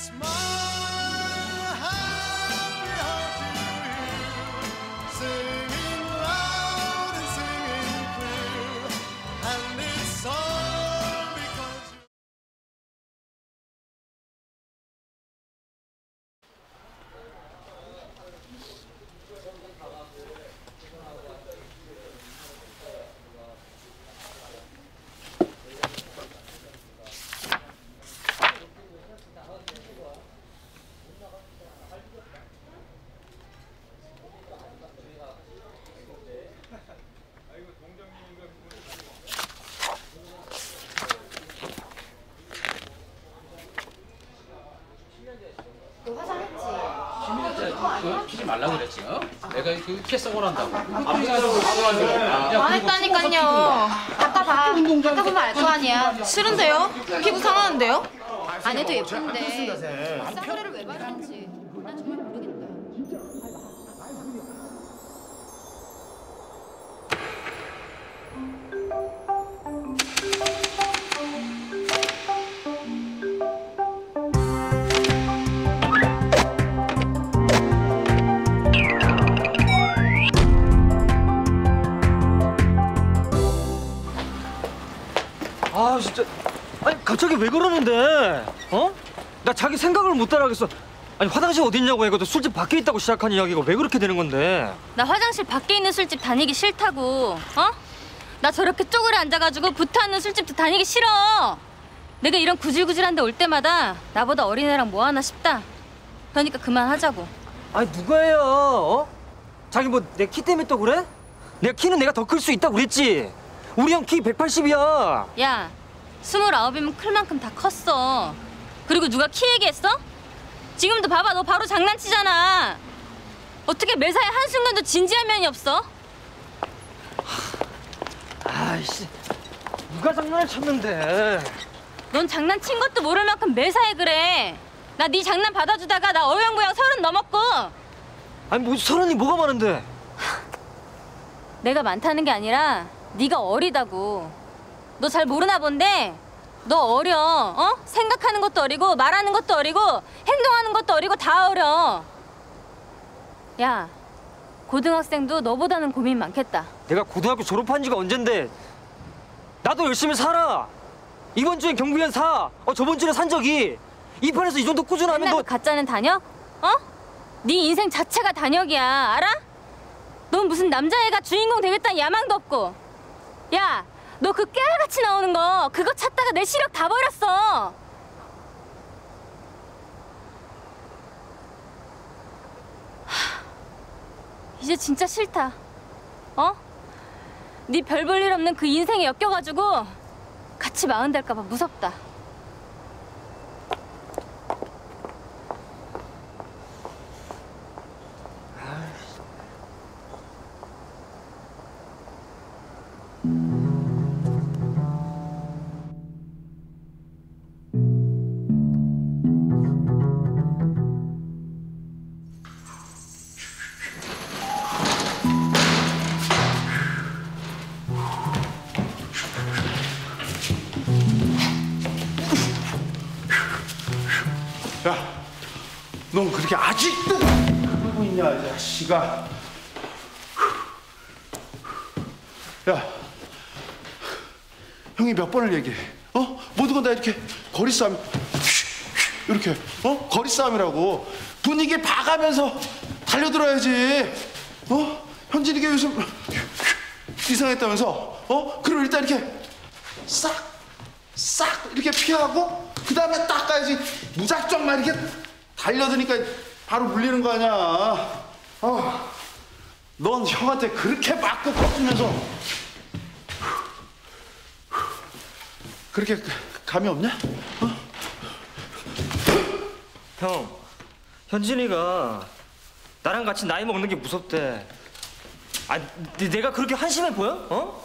피지 말라고 그랬지, 어? 내가 그 피했어고 한다고. 안 했다니까요. 아까 봐. 아까 보면 알 거 아니야. 싫은데요? 피부 상하는데요? 안 해도 예쁜데. 쌍꺼리를 왜 바르는지 난 정말 모르겠다. 아 진짜 아니 갑자기 왜 그러는데? 어? 나 자기 생각을 못 따라하겠어. 아니 화장실 어디 있냐고 해가지고 술집 밖에 있다고 시작한 이야기가 왜 그렇게 되는 건데? 나 화장실 밖에 있는 술집 다니기 싫다고. 어? 나 저렇게 쪼그려 앉아가지고 붙어있는 술집도 다니기 싫어. 내가 이런 구질구질한 데 올 때마다 나보다 어린애랑 뭐 하나 싶다. 그러니까 그만하자고. 아니 누가 해요? 어? 자기 뭐 내 키 때문에 또 그래? 내 키는 내가 더 클 수 있다고 그랬지. 우리 형 키 180이야. 야, 29이면 클 만큼 다 컸어. 그리고 누가 키 얘기했어? 지금도 봐봐, 너 바로 장난치잖아. 어떻게 매사에 한순간도 진지한 면이 없어? 아이씨, 누가 장난을 쳤는데. 넌 장난친 것도 모를 만큼 매사에 그래. 나 네 장난 받아주다가 나 어영부영 30 넘었고. 아니 뭐 30이 뭐가 많은데. 내가 많다는 게 아니라 네가 어리다고. 너 잘 모르나 본데 너 어려. 어? 생각하는 것도 어리고 말하는 것도 어리고 행동하는 것도 어리고 다 어려. 야, 고등학생도 너보다는 고민 많겠다. 내가 고등학교 졸업한 지가 언젠데. 나도 열심히 살아. 이번 주엔 경비원 사. 저번 주에 산 적이. 이 판에서 이 정도 꾸준하면 맨날 너... 그 가짜는 단역? 어? 네 인생 자체가 단역이야. 알아? 넌 무슨 남자애가 주인공 되겠다는 야망도 없고. 야, 너 그 깨알같이 나오는 거 그거 찾다가 내 시력 다 버렸어. 이제 진짜 싫다. 어? 네 별 볼 일 없는 그 인생에 엮여가지고 같이 마흔 될까 봐 무섭다. 야, 넌 그렇게 아직도 하고 있냐, 이 자식아. 야, 형이 몇 번을 얘기해. 모든 건 다 이렇게 거리 싸움, 이렇게, 거리 싸움이라고. 분위기 봐가면서 달려들어야지. 현진이가 요즘 이상했다면서? 그럼 일단 이렇게 싹 이렇게 피하고 그 다음에 딱 가야지. 무작정만 이렇게 달려드니까 바로 물리는 거 아니야. 넌 형한테 그렇게 맞고 꺾으면서 그렇게 감이 없냐? 형, 현진이가 나랑 같이 나이 먹는 게 무섭대. 아, 내가 그렇게 한심해 보여?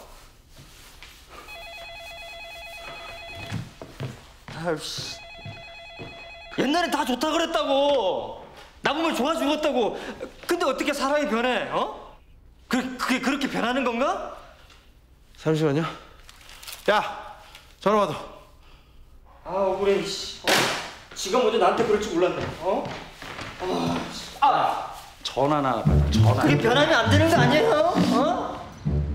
아이씨. 옛날엔 다 좋다 그랬다고. 나 보면 좋아 죽었다고. 근데 어떻게 사람이 변해? 그게 그렇게 변하는 건가? 잠시만요. 야, 전화 받아. 아, 억울해. 씨. 지가 먼저 나한테 그럴 줄 몰랐네. 어? 전화나 받아. 전화. 그게 변하면 안 되는 거 아니에요? 어?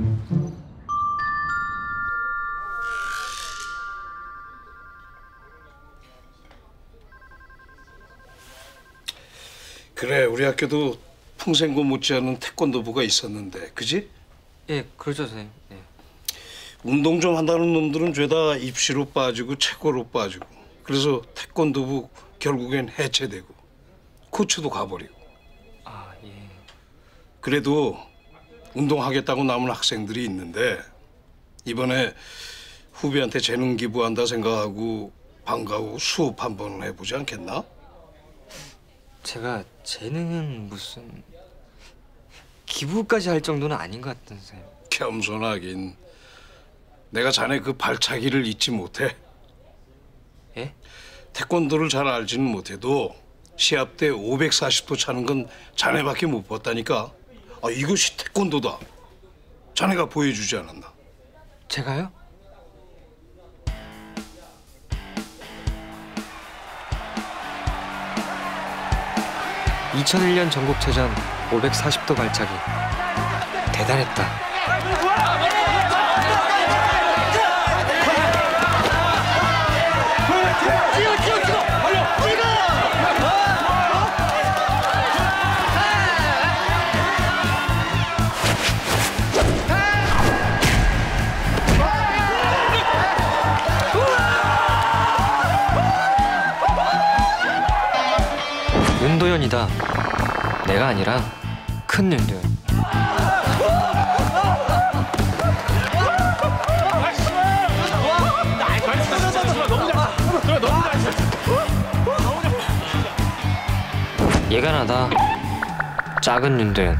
그래, 우리 학교도 풍생고 못지않은 태권도부가 있었는데, 그지? 예, 그렇죠, 선생님. 예. 운동 좀 한다는 놈들은 죄다 입시로 빠지고 체고로 빠지고, 그래서 태권도부 결국엔 해체되고 코치도 가버리고. 아, 예. 그래도 운동하겠다고 남은 학생들이 있는데 이번에 후배한테 재능 기부한다 생각하고 방과후 수업 한번 해보지 않겠나? 제가 재능은 무슨 기부까지 할 정도는 아닌 것 같던 선생님. 겸손하긴. 내가 자네 그 발차기를 잊지 못해. 예? 태권도를 잘 알지는 못해도 시합 때 540도 차는 건 자네밖에 못 봤다니까. 아, 이것이 태권도다. 자네가 보여주지 않았나? 제가요? (2001년) 전국체전 540도 발차기 대단했다. 윤도현이다. 내가 아니라 큰 윤도현. 얘가 나다. 작은 윤도현.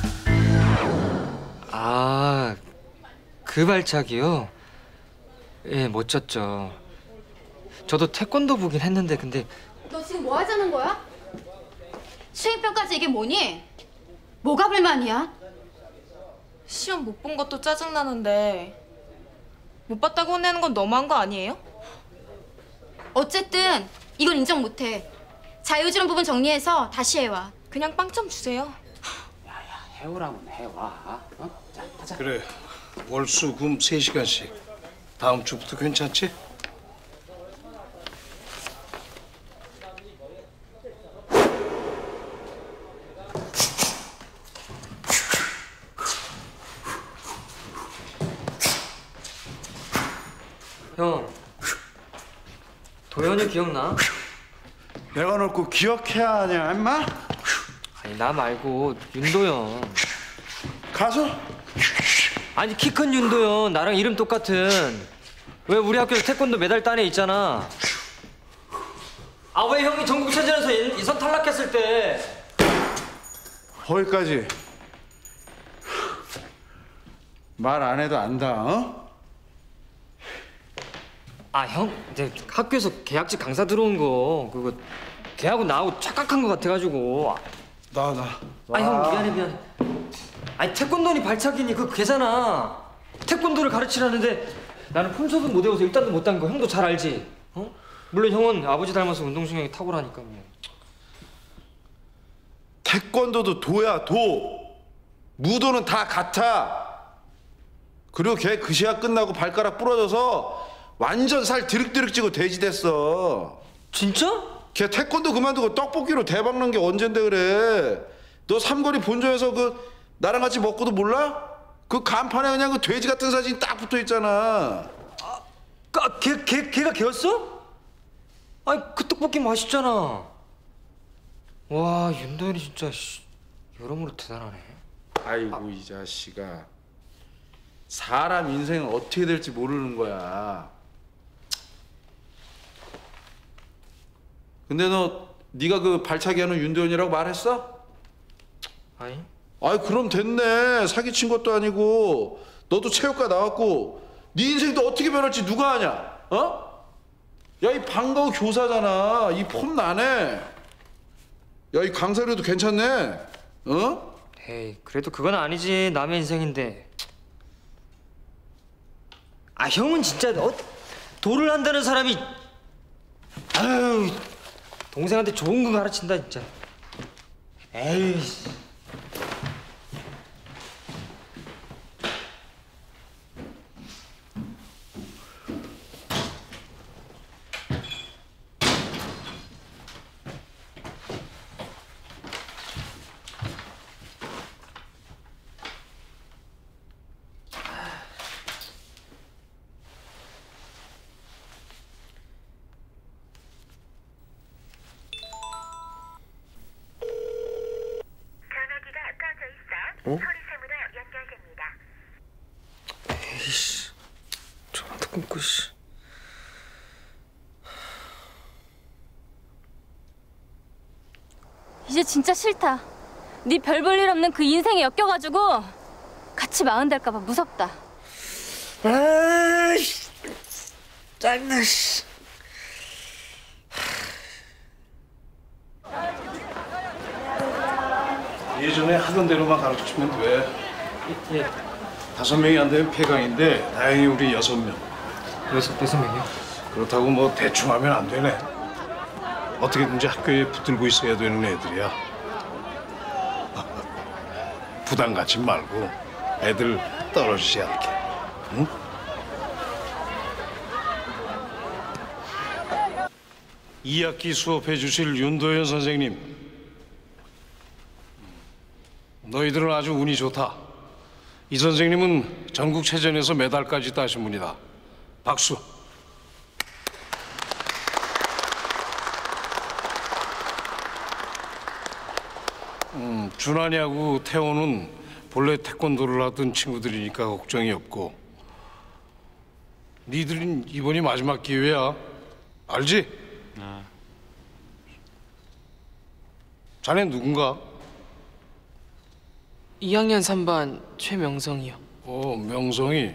아, 그 발차기요? 예, 멋졌죠. 저도 태권도 보긴 했는데 근데 너 지금 뭐 하자는 거야? 수행평가제 이게 뭐니? 뭐가 불만이야? 시험 못 본 것도 짜증나는데 못 봤다고 혼내는 건 너무한 거 아니에요? 어쨌든 이건 인정 못해. 자유지론 부분 정리해서 다시 해와. 그냥 빵점 주세요. 해오라면 해와. 어? 자, 가자. 그래, 월수 금 3시간씩. 다음 주부터 괜찮지? 형, 도현이 기억나? 내가 널 꼭 기억해야 하냐, 임마? 아니 나 말고 윤도현. 가서 아니 키 큰 윤도현 나랑 이름 똑같은. 왜 우리 학교에서 태권도 메달 딴 애 있잖아. 아 왜 형이 전국체전에서 예선 탈락했을 때. 거기까지 말 안 해도 안다, 어? 아 형, 이제 학교에서 계약직 강사 들어온 거 그거 걔하고 나하고 착각한 거 같아가지고. 나. 아 형 미안해. 아니 태권도니 발차기니 그거 걔잖아. 태권도를 가르치라는데 나는 폼수도 못 외워서 일단도 못 딴 거 형도 잘 알지? 어? 물론 형은 아버지 닮아서 운동신경이 탁월하니까 뭐. 태권도도 도야, 도. 무도는 다 같아. 그리고 걔 그 시합 끝나고 발가락 부러져서 완전 살 드륵드륵 찌고 돼지 됐어. 진짜? 걔 태권도 그만두고 떡볶이로 대박 난 게 언젠데 그래. 너 삼거리 본점에서 그 나랑 같이 먹고도 몰라? 그 간판에 그냥 그 돼지 같은 사진이 딱 붙어 있잖아. 걔가 걔였어? 아니 그 떡볶이 맛있잖아. 와 윤도현이 진짜 여러모로 대단하네. 아이고 이 자식아. 사람 인생은 어떻게 될지 모르는 거야. 근데 네가 그 발차기 하는 윤도현이라고 말했어? 아니? 아이 그럼 됐네. 사기친 것도 아니고 너도 체육과 나왔고 네 인생도 어떻게 변할지 누가 아냐? 어? 야 이 방과후 교사잖아. 이 폼 나네. 야 이 강사료도 괜찮네. 어? 에이 그래도 그건 아니지. 남의 인생인데. 아 형은 진짜 도를 한다는 사람이 아유 동생한테 좋은 거 가르친다 진짜. 에이씨. 서리샘으로 연결됩니다. 에이씨, 전화도 끊고 씨. 이제 진짜 싫다. 네 별 볼 일 없는 그 인생에 엮여가지고 같이 마흔 될까봐 무섭다. 아이씨, 짜증나 씨. 예전에 하던 대로만 가르치면 돼. 예. 5명이 안 되면 폐강인데 다행히 우리 6명. 여섯 명이요? 그렇다고 뭐 대충 하면 안 되네. 어떻게든지 학교에 붙들고 있어야 되는 애들이야. 부담 갖지 말고 애들 떨어지지 않게. 응? 이 학기 수업해 주실 윤도현 선생님. 너희들은 아주 운이 좋다. 이 선생님은 전국체전에서 메달까지 따신 분이다. 박수. 준환이하고 태호는 본래 태권도를 하던 친구들이니까 걱정이 없고, 니들은 이번이 마지막 기회야. 알지? 자네 누군가? 2학년 3반 최명성이요. 명성이.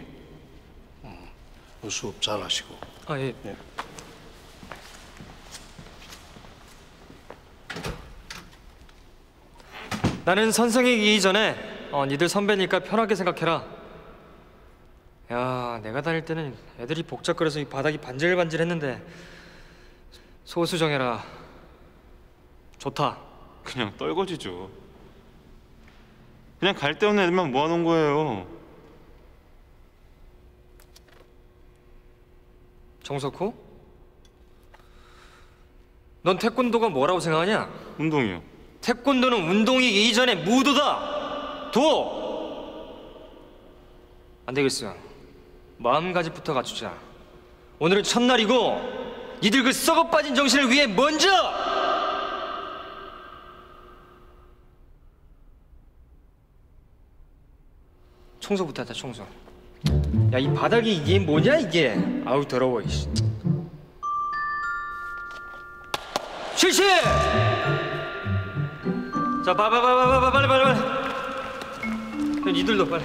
수업 잘하시고. 아 예. 네. 나는 선생이기 이전에 니들 선배니까 편하게 생각해라. 야, 내가 다닐 때는 애들이 복잡거려서 이 바닥이 반질반질했는데 소수 정해라. 좋다. 그냥 떨거지죠. 그냥 갈 데 없는 애들만 모아놓은 거예요. 정석호? 넌 태권도가 뭐라고 생각하냐? 운동이요. 태권도는 운동이기 이전에 무도다. 도! 안 되겠어. 마음가짐부터 갖추자. 오늘은 첫날이고 니들 그 썩어 빠진 정신을 위해 먼저 청소부터 하자. 청소. 야, 이 바닥이 이게 뭐냐 이게. 아우 더러워. 이씨. 실시! 자, 빨리. 니들도 빨리.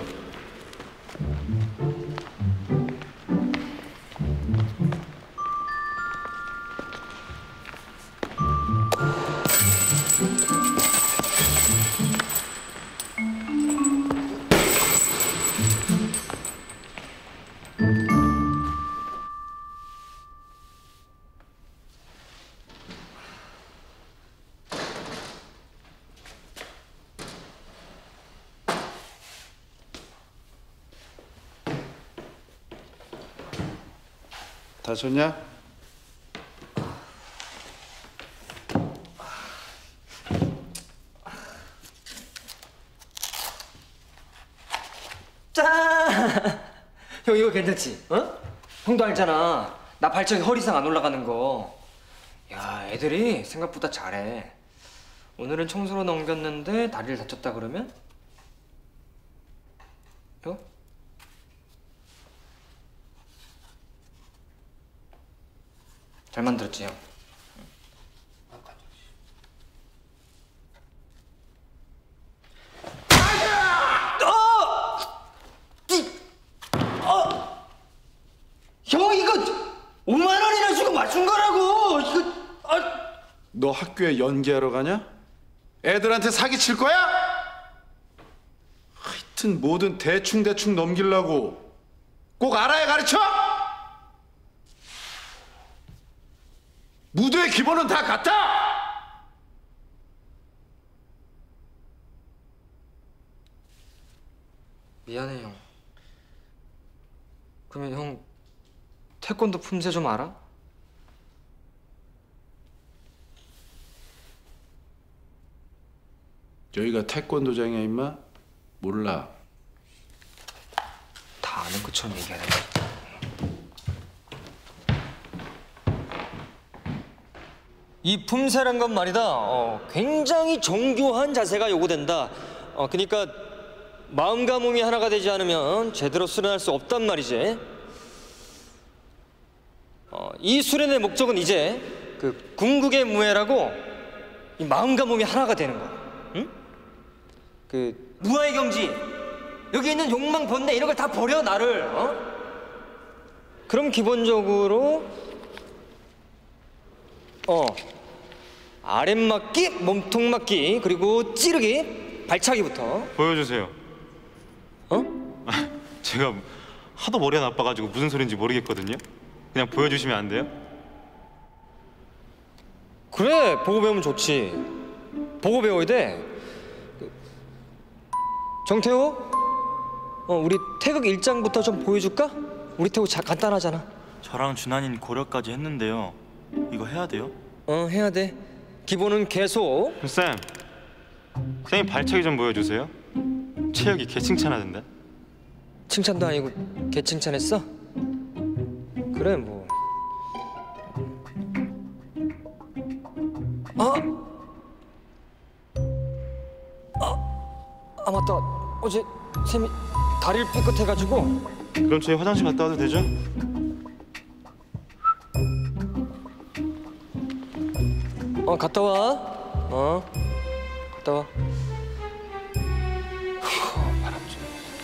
다쳤냐? 짠! 형 이거 괜찮지? 어? 형도 알잖아. 나 발차기 허리 이상 안 올라가는 거. 야, 애들이 생각보다 잘해. 오늘은 청소로 넘겼는데 다리를 다쳤다 그러면? 잘 만들었지, 형. 형 이거 5만 원이나 주고 맞춘 거라고. 이거 너 학교에 연기하러 가냐? 애들한테 사기칠 거야? 하여튼 뭐든 대충 넘기려고 꼭 알아야 가르쳐? 무도의 기본은 다 같다! 미안해 형. 그러면 형 태권도 품새 좀 알아? 여기가 태권도장이야 임마? 몰라. 다 아는 것처럼 얘기하네. 이 품새란 건 말이다. 굉장히 정교한 자세가 요구된다. 그러니까 마음과 몸이 하나가 되지 않으면 제대로 수련할 수 없단 말이지. 이 수련의 목적은 이제 그 궁극의 무예라고 이 마음과 몸이 하나가 되는 거야. 응? 그 무아의 경지, 여기 있는 욕망, 번뇌 이런 걸 다 버려 나를. 그럼 기본적으로 아랫맞기, 몸통맞기, 그리고 찌르기, 발차기부터. 보여주세요. 제가 하도 머리가 나빠가지고 무슨 소린지 모르겠거든요. 그냥 보여주시면 안 돼요? 그래, 보고 배우면 좋지. 보고 배워야 돼. 정태호, 우리 태극 1장부터 좀 보여줄까? 우리 태국 간단하잖아. 저랑 준환이는 고려까지 했는데요. 이거 해야 돼요? 해야 돼. 기본은 계속. 쌤, 쌤이 발차기 좀 보여주세요. 체육이 개 칭찬하던데. 칭찬도 아니고 개 칭찬했어? 그래 뭐. 맞다. 어제 쌤이 다리를 삐끗해가지고. 그럼 저희 화장실 갔다 와도 되죠? 갔다 와. 갔다 와. 바람 좀.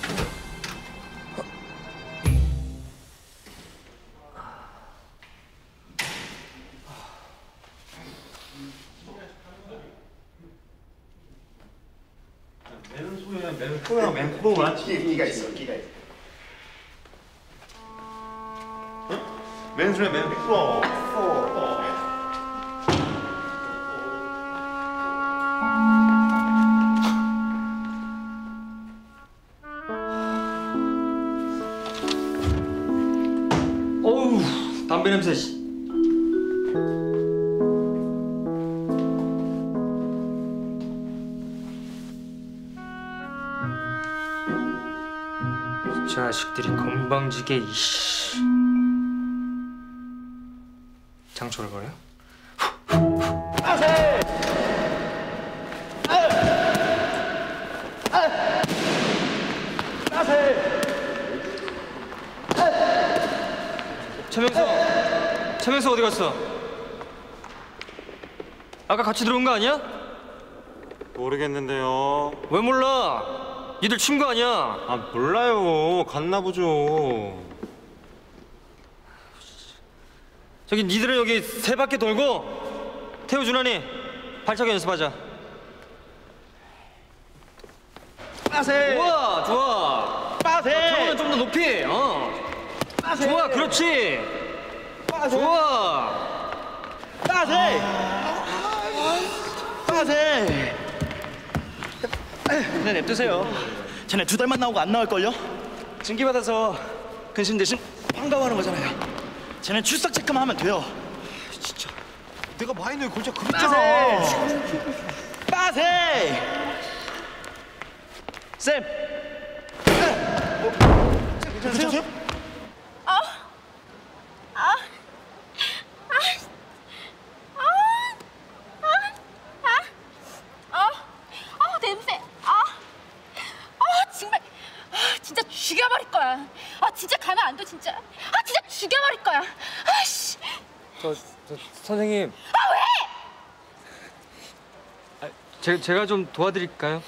맨소리랑 맨프로만 끼가 있어. 맨소리랑 맨프로. 어우, 담배 냄새. 이 자식들이 건방지게 이씨. 장초를 버려? 최명서 어디 갔어? 아까 같이 들어온 거 아니야? 모르겠는데요. 왜 몰라? 니들 친구 아니야? 몰라요. 갔나 보죠. 저기 니들은 여기 세 바퀴 돌고 태우, 준환이 발차기 연습하자. 빠세. 좋아. 빠세. 태우는 좀 더 높이. 빠세. 좋아, 그렇지. 빠세. 좋아. 빠세. 빠세. 그냥 냅두세요. 쟤네 2달만 나오고 안 나올걸요? 징계 받아서 근신 대신 환갑하는 거잖아요. 쟤네 출석 체크만 하면 돼요. 진짜 내가 마이너에 골자 그랬잖아. 빠세. 쌤. 괜찮으세요? 냄새. 정말. 진짜 죽여버릴 거야. 진짜 가만 안 둬 진짜. 진짜 죽여버릴 거야. 씨. 저 선생님. 왜? 제가 좀 도와드릴까요?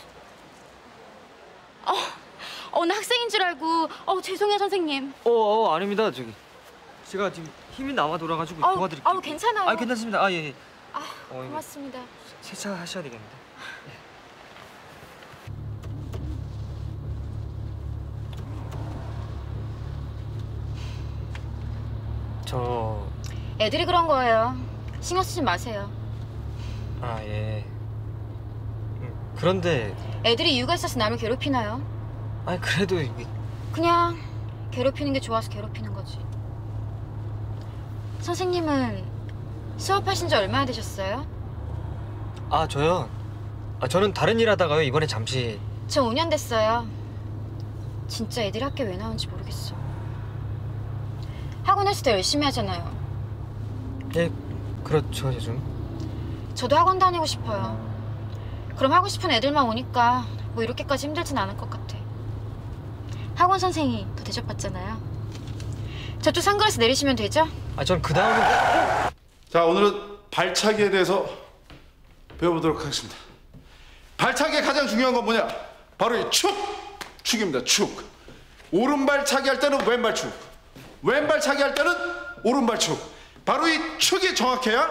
나 학생인 줄 알고. 죄송해요 선생님. 아닙니다. 제가 지금 힘이 남아 돌아가지고 도와드릴게요. 괜찮아요. 괜찮습니다. 예. 고맙습니다. 세차하셔야 되겠는데. 애들이 그런 거예요. 신경 쓰지 마세요. 예. 그런데 애들이 이유가 있어서 남을 괴롭히나요? 아니 그래도 이게... 그냥 괴롭히는 게 좋아서 괴롭히는 거지. 선생님은 수업하신 지 얼마나 되셨어요? 아 저요? 저는 다른 일 하다가요 이번에 잠시... 저 5년 됐어요. 진짜 애들이 학교 왜 나오는지 모르겠어. 학원에서도 열심히 하잖아요. 예, 그렇죠 요즘. 저도 학원 다니고 싶어요. 그럼 하고 싶은 애들만 오니까 뭐 이렇게까지 힘들진 않을 것 같아. 학원 선생이 더 대접받잖아요. 저쪽 상가에서 내리시면 되죠? 전 그 다음에... 자, 오늘은 발차기에 대해서 배워보도록 하겠습니다. 발차기의 가장 중요한 건 뭐냐? 바로 이 축! 축입니다, 축. 오른발 차기 할 때는 왼발 축. 왼발 차기 할 때는 오른발 축. 바로 이 축이 정확해야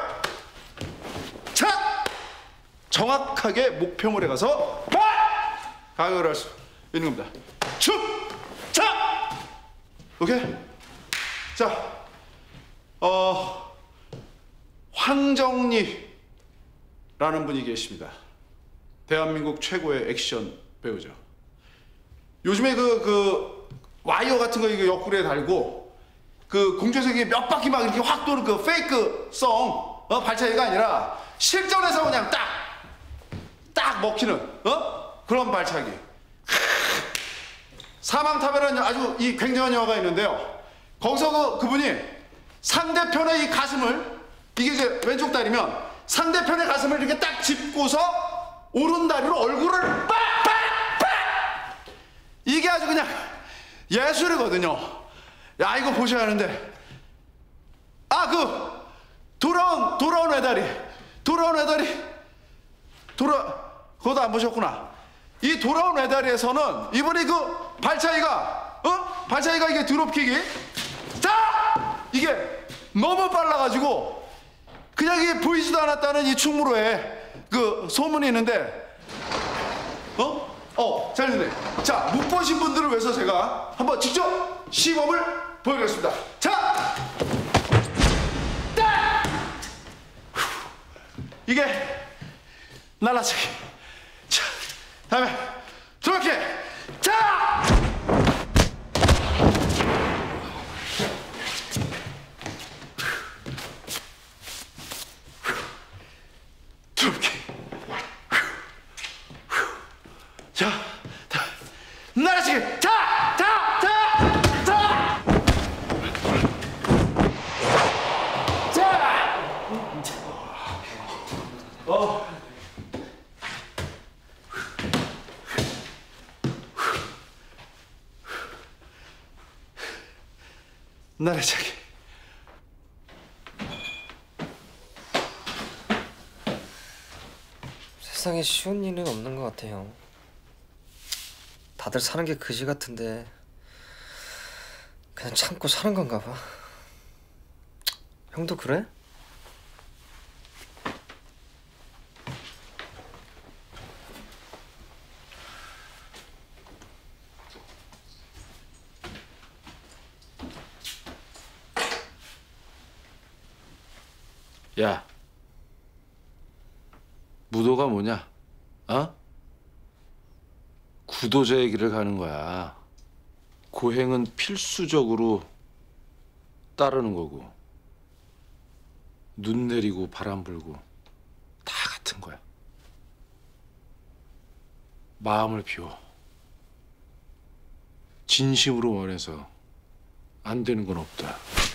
차! 정확하게 목표물에 가서 가격을 할 수 있는 겁니다. 축! 차! 오케이? 자, 황정리라는 분이 계십니다. 대한민국 최고의 액션 배우죠. 요즘에 그 와이어 같은 거 이거 옆구리에 달고 그 공중에서 몇 바퀴 막 이렇게 확 도는 그 페이크성 발차기가 아니라 실전에서 그냥 딱 먹히는 그런 발차기. 사망탑이라는 아주 이 굉장한 영화가 있는데요. 거기서 그분이 상대편의 이 가슴을 이게 이제 왼쪽 다리면 상대편의 가슴을 이렇게 딱 짚고서 오른 다리로 얼굴을 빡! 이게 아주 그냥 예술이거든요. 야, 이거 보셔야 하는데. 돌아온 외다리. 그것도 안 보셨구나. 이 돌아온 외다리에서는 이분이 그 발차기가 이게 드롭킥이 이게 너무 빨라가지고 그냥 이게 보이지도 않았다는 이 충무로에 그 소문이 있는데 잘 됐네. 자, 못 보신 분들을 위해서 제가 한번 직접 시범을 보여드리겠습니다. 자! 이게 날라차기. 자, 다음에 저렇게. 자! 저렇게. 자, 날아치기. 날아차기. 세상에 쉬운 일은 없는 것 같아요. 다들 사는 게 그지 같은데 그냥 참고 사는 건가 봐. 형도 그래? 야, 무도가 뭐냐? 구도자의 길을 가는 거야. 고행은 필수적으로 따르는 거고, 눈 내리고 바람 불고 다 같은 거야. 마음을 비워. 진심으로 원해서 안 되는 건 없다.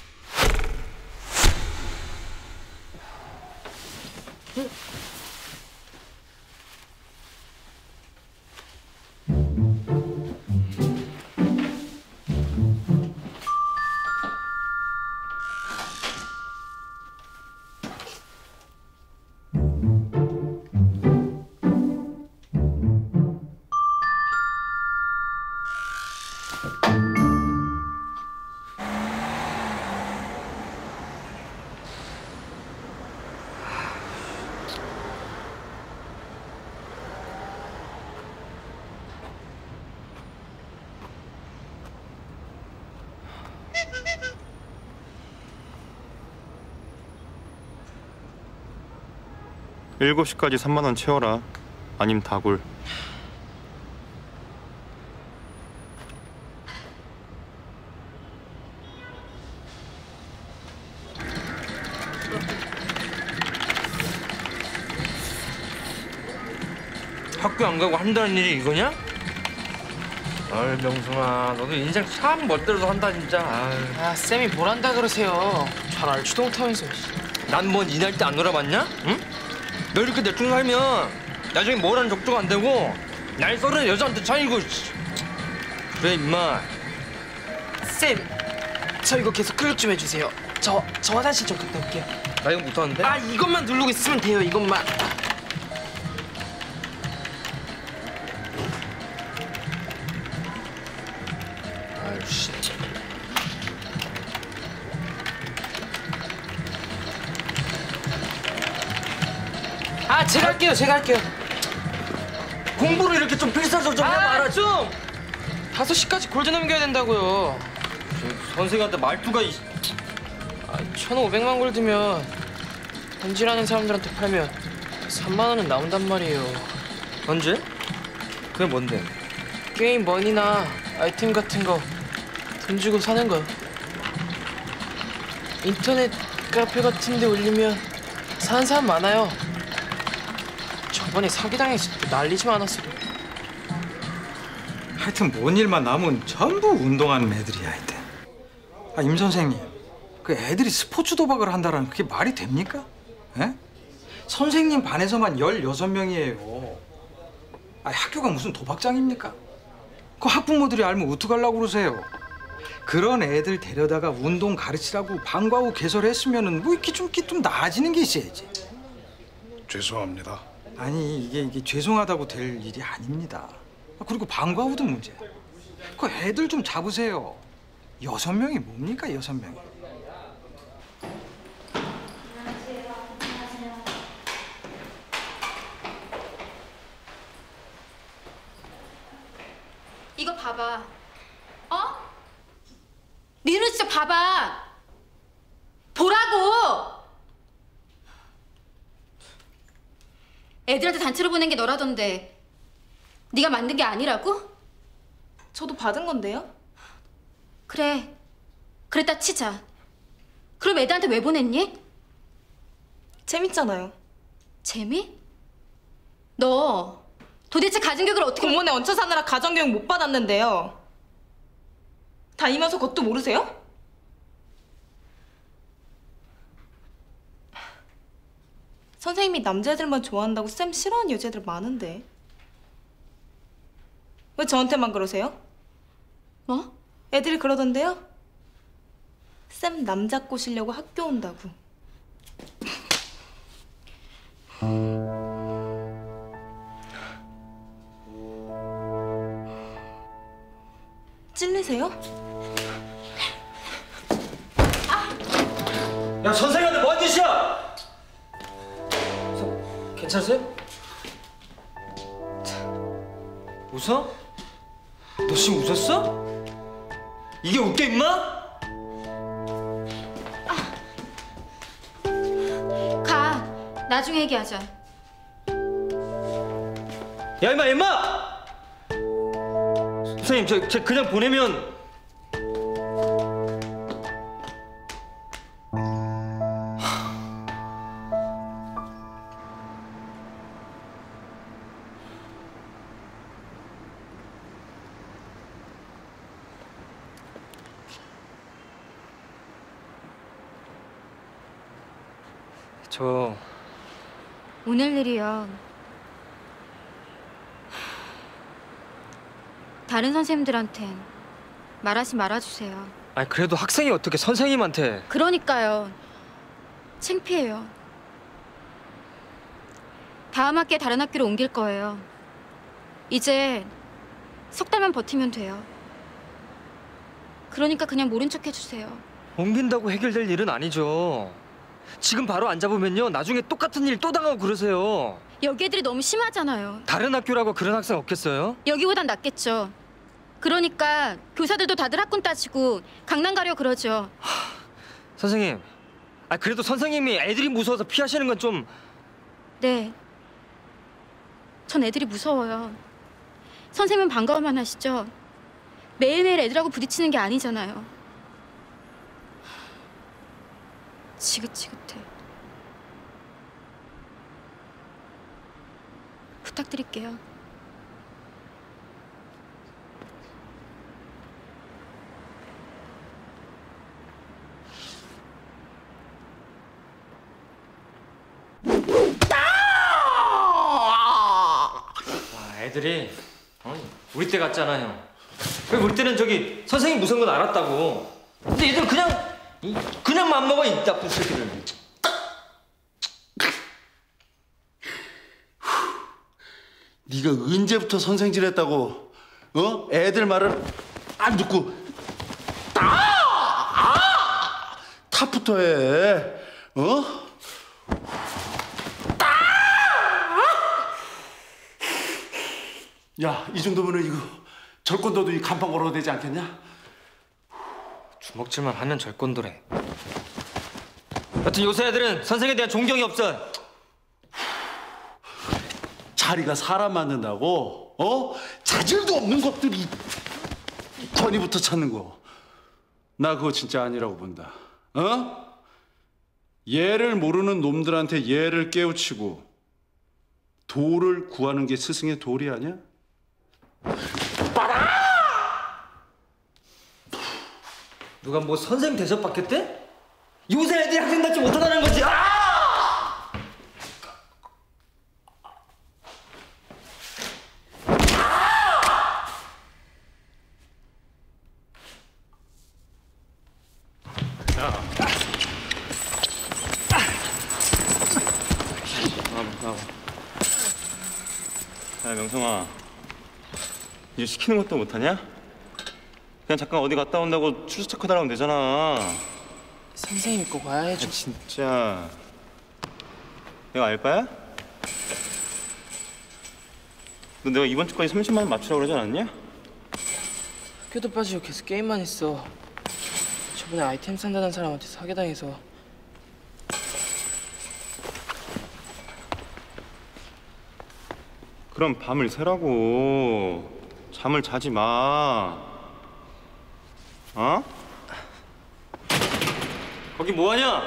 일곱 시까지 3만 원 채워라. 아님 다굴. 학교 안 가고 한다는 일이 이거냐? 아이 명순아, 너도 인생 참 멋대로 한다 진짜. 아 쌤이 뭘 한다 그러세요. 잘 알지도 못하면서. 난 뭐 니 날 때 안 놀아봤냐? 응? 너 이렇게 대충 살면 나중에 뭐라는 적조가 안 되고 날 썰은 여자한테 차이고. 그래 임마. 쌤, 저 이거 계속 클릭 좀 해주세요. 저 화장실 좀 갔다 올게요. 나 이거 못하는데? 아 이것만 누르고 있으면 돼요. 이것만. 아이씨. 아 제가 할게요. 제가 할게요. 공부를 이렇게 좀 필사적으로 좀 해봐라 좀. 5시까지 골드 넘겨야 된다고요. 선생한테 말투가 1,500만 골드면 현질하는 사람들한테 팔면 3만 원은 나온단 말이에요. 언제? 그게 뭔데? 게임 머니나 아이템 같은 거 돈 주고 사는 거. 인터넷 카페 같은 데 올리면 사는 사람 많아요. 저번에 사기당했을 때 난리좀 않았어. 하여튼 뭔 일만 남으면 전부 운동하는 애들이야 하여튼. 아, 임 선생님, 그 애들이 스포츠 도박을 한다라는 그게 말이 됩니까? 에? 선생님 반에서만 16명이에요. 아, 학교가 무슨 도박장입니까? 그 학부모들이 알면 어떡하려고 그러세요? 그런 애들 데려다가 운동 가르치라고 방과 후 개설했으면은 뭐 이렇게 좀 나아지는 게 있어야지. 죄송합니다. 아니 이게 죄송하다고 될 일이 아닙니다. 그리고 방과 후도 문제. 그 애들 좀 잡으세요. 6명이 뭡니까 6명이? 이거 봐봐. 어? 네 눈 진짜 봐봐. 보라고. 애들한테 단체로 보낸 게 너라던데 네가 만든 게 아니라고? 저도 받은 건데요. 그래. 그랬다 치자. 그럼 애들한테 왜 보냈니? 재밌잖아요. 재미? 너 도대체 가정교육을 어떻게... 공무원에 얹혀 사느라 가정교육 못 받았는데요. 다니면서 그것도 모르세요? 선생님이 남자애들만 좋아한다고 쌤 싫어하는 여자애들 많은데 왜 저한테만 그러세요? 뭐? 애들이 그러던데요? 쌤 남자 꼬시려고 학교 온다고. 찔리세요? 야 선생님한테 뭔 짓이야? 괜찮으세요? 웃어? 너 지금 웃었어? 이게 웃겨 임마? 가. 나중에 얘기하자. 야 임마! 선생님 저 그냥 보내면 저 오늘 일이요. 다른 선생님들한텐 말하지 말아주세요. 아니 그래도 학생이 어떻게 선생님한테. 그러니까요. 창피해요. 다음 학기에 다른 학교로 옮길 거예요. 이제 석 달만 버티면 돼요. 그러니까 그냥 모른 척 해주세요. 옮긴다고 해결될 일은 아니죠. 지금 바로 안 잡으면요 나중에 똑같은 일 또 당하고 그러세요. 여기 애들이 너무 심하잖아요. 다른 학교라고 그런 학생 없겠어요? 여기보단 낫겠죠. 그러니까 교사들도 다들 학군 따지고 강남 가려 그러죠. 선생님, 그래도 선생님이 애들이 무서워서 피하시는 건 좀... 네. 전 애들이 무서워요. 선생님은 반가워만 하시죠? 매일매일 애들하고 부딪히는 게 아니잖아요. 지긋지긋해. 부탁드릴게요. 애들이 우리 때 같잖아 형. 우리 때는 저기 선생님 무서운 건 알았다고. 근데 얘들은 그냥 맘먹어 이 나쁜 새끼들. 네가 언제부터 선생질했다고? 애들 말을 안 듣고 탑부터 해. 야, 이 정도면은 이거 절권도도 이 간판 걸어도 되지 않겠냐? 주먹질만 하면 절권도래. 여튼 요새 애들은 선생에 대한 존경이 없어. 자리가 사람 만든다고? 자질도 없는 것들이 권위부터 찾는 거. 나 그거 진짜 아니라고 본다. 얘를 모르는 놈들한테 얘를 깨우치고 도를 구하는 게 스승의 도리 아니야? 누가 뭐 선생 대접받겠대? 요새 애들이 학생답지 못하다는 거지. 야 명성아, 이제 시키는 것도 못하냐? 그냥 잠깐 어디 갔다 온다고 출석하달라면 되잖아. 선생님이 꼭 와야 해줘. 진짜 내가 알바야? 너 내가 이번 주까지 30만 원 맞추라고 그러지 않았냐? 학교도 빠지고 계속 게임만 했어. 저번에 아이템 산다는 사람한테 사기당해서. 그럼 밤을 새라고. 잠을 자지 마. 거기 뭐하냐?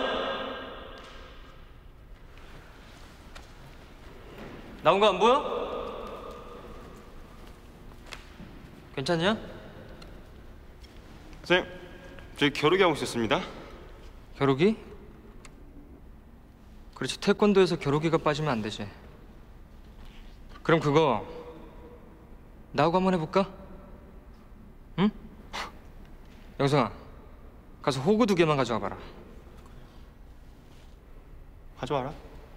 나온 거 안 보여? 괜찮냐? 선생님, 저희 겨루기 하고 있었습니다. 겨루기? 그렇지, 태권도에서 겨루기가 빠지면 안 되지. 그럼 그거 나하고 한번 해볼까? 응? 영성아, 가서 호구 2개만 가져와 봐라. 가져와라.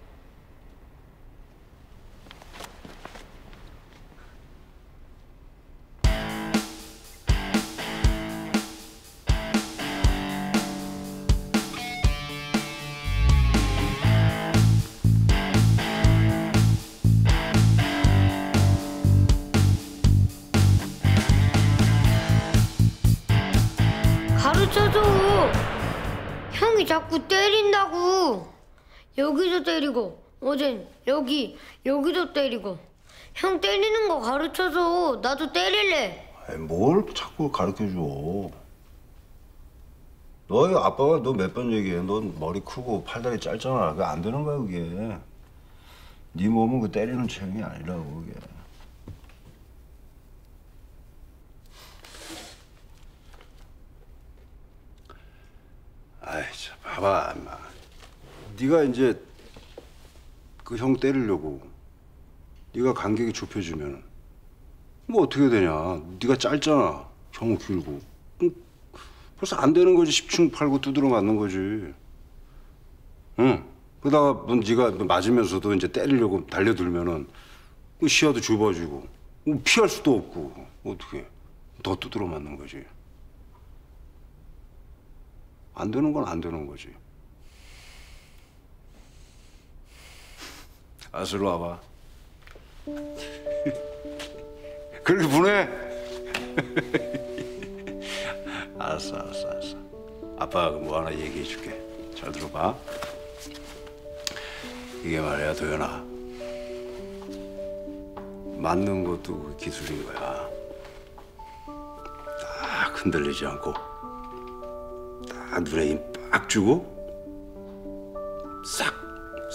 가르쳐줘. 형이 자꾸 때린다고. 여기도 때리고 어젠 여기도 때리고. 형 때리는 거 가르쳐줘. 나도 때릴래. 아이, 뭘 자꾸 가르쳐줘. 너희 아빠가 너 몇 번 얘기해. 넌 머리 크고 팔다리 짧잖아. 그게 안 되는 거야 그게. 네 몸은 그 때리는 체형이 아니라고 그게. 아이, 참, 봐봐, 인마. 네가 이제 그 형 때리려고 네가 간격이 좁혀지면 뭐 어떻게 되냐. 네가 짧잖아. 형은 길고. 벌써 안 되는 거지. 10층 팔고 두드러 맞는 거지. 응. 그러다가 뭐 네가 맞으면서도 이제 때리려고 달려들면은 시야도 좁아지고 피할 수도 없고 어떻게 더 두드러 맞는 거지. 안 되는 건 안 되는 거지. 아슬로 와봐. 그렇게 분해? 알았어. 아빠가 뭐 하나 얘기해 줄게. 잘 들어봐. 이게 말이야, 도연아. 맞는 것도 기술인 거야. 딱 흔들리지 않고 딱 눈에 힘 빡 주고 싹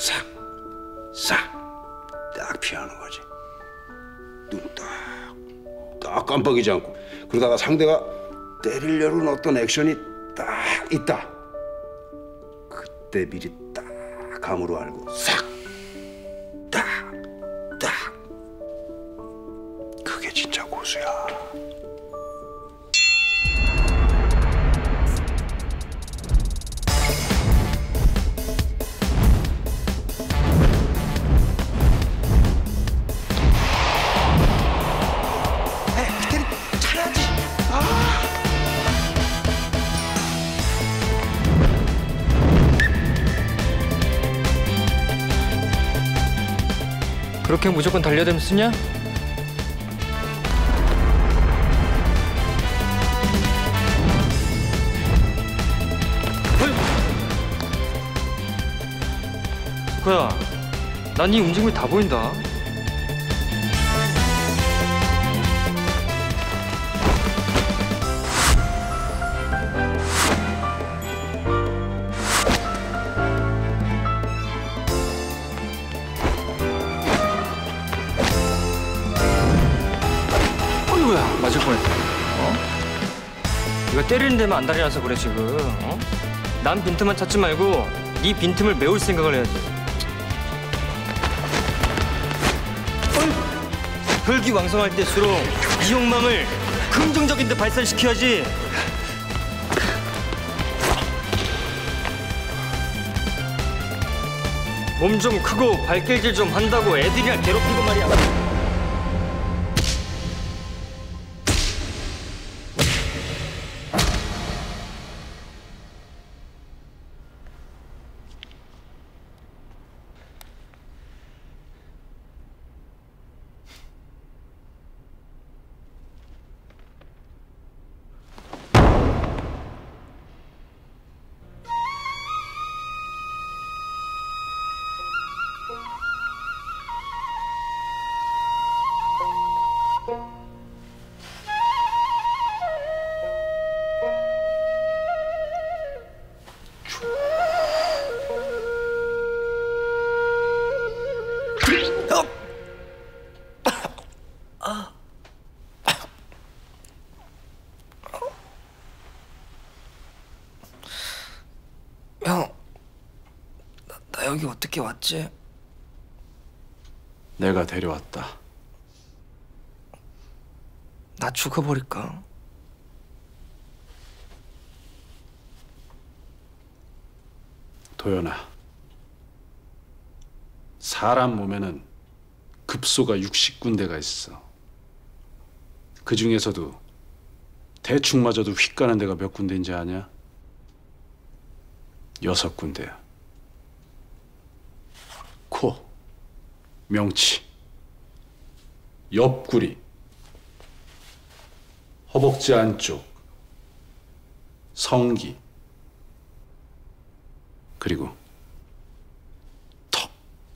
딱 피하는 거지. 눈 딱 깜빡이지 않고. 그러다가 상대가 때리려는 어떤 액션이 딱 있다. 그때 미리 딱 감으로 알고 싹 딱 교수야. 그렇게 무조건 달려대면 쓰냐? 스코야, 난 네 움직임이 다 보인다. 어이구야, 맞을 뻔했다. 네가 때리는 데만 안 달려나서 그래 지금. 난 빈틈만 찾지 말고 네 빈틈을 메울 생각을 해야지. 혈기왕성할 때일수록 이 욕망을 긍정적인 데 발산시켜야지. 몸 좀 크고 발길질 좀 한다고 애들이랑 괴롭히고 말이야. 형, 나 여기 어떻게 왔지? 내가 데려왔다. 나 죽어버릴까? 도연아, 사람 몸에는 급소가 60군데가 있어. 그 중에서도 대충 맞아도 휙 가는 데가 몇 군데인지 아냐? 6군데야. 코, 명치, 옆구리, 허벅지 안쪽, 성기, 그리고 턱.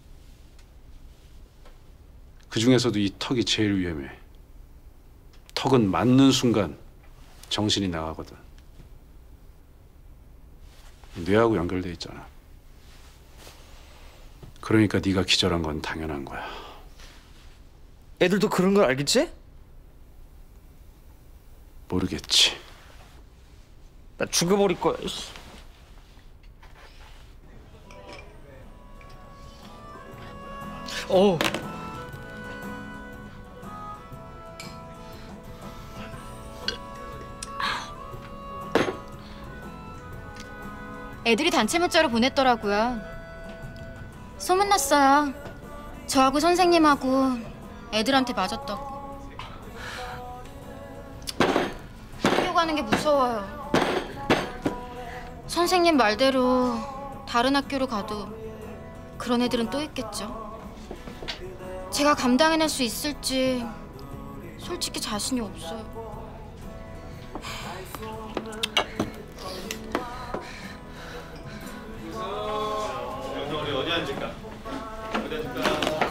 그 중에서도 이 턱이 제일 위험해. 턱은 맞는 순간 정신이 나가거든. 뇌하고 연결돼 있잖아. 그러니까 네가 기절한 건 당연한 거야. 애들도 그런 걸 알겠지? 모르겠지. 나 죽여버릴 거야. 애들이 단체 문자로 보냈더라고요. 소문났어요. 저하고 선생님하고 애들한테 맞았다고. 학교 가는 게 무서워요. 선생님 말대로 다른 학교로 가도 그런 애들은 또 있겠죠. 제가 감당해낼 수 있을지 솔직히 자신이 없어요. 우리 어디 앉을까? 어디 앉을까?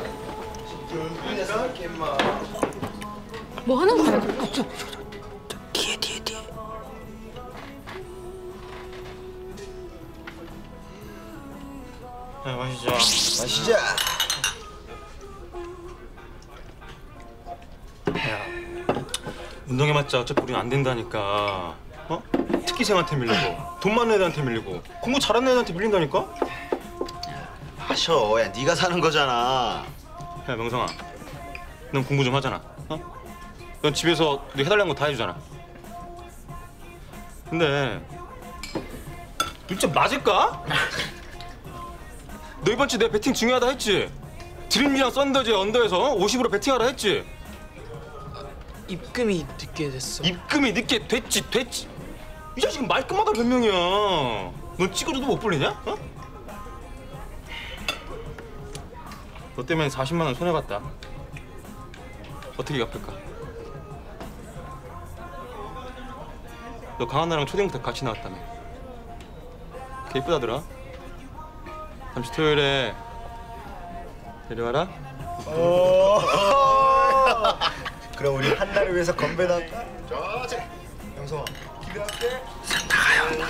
뭐 하는 거야? 뒤에. 야, 마시자. 마시자. 야, 운동해봤자 어차피 우린 안 된다니까. 특기생한테 밀리고, 돈 많은 애들한테 밀리고, 공부 잘하는 애들한테 밀린다니까? 마셔. 야, 네가 사는 거잖아. 야, 명성아, 넌 공부 좀 하잖아. 넌 집에서 너 해달라는 거 다 해주잖아. 근데 진짜 맞을까? 너 이번 주 내 배팅 중요하다 했지? 드림이랑 썬더즈 언더에서 50으로 배팅하라 했지? 입금이 늦게 됐어. 입금이 늦게 됐지. 이 자식은 말끝마다 변명이야. 넌 찍어줘도 못 불리냐? 어? 너 때문에 40만 원 손해봤다. 어떻게 갚을까? 너 강한나랑 초딩부터 같이 나왔다며. 걔 이쁘다더라. 잠시 토요일에 데려와라. 그럼 우리 한나를 위해서 건배나 할까? 좋지. 영성아, 기대할게. 나가요.